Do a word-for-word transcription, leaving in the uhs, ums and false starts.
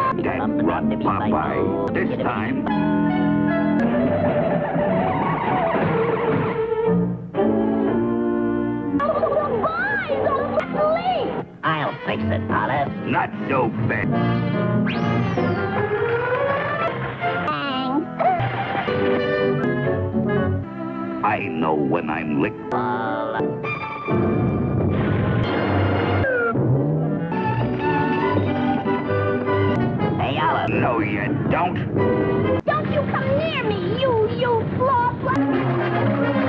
Dead run, Popeye. This time... I'll fix it, Olive. Not so fast. I know when I'm licked. Hey, Olive. No, you don't. Don't you come near me, you, you floor.